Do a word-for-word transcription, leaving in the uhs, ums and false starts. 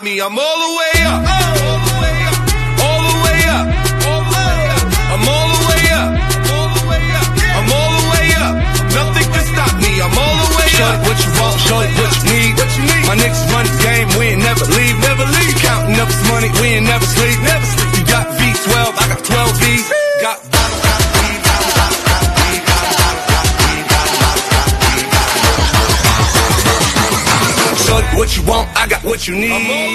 me. I'm all the way up. All the way up. All the way up. I'm all the way up. I'm all the way up. Nothing can stop me. I'm all the way up. Show it what you want, show it what you need. What you need. My niggas run the game, we ain't never leave, never leave. Counting up this money, we ain't never sleep, never sleep. You got V twelve, I got twelve V's. Got show it what you want, I got what you need.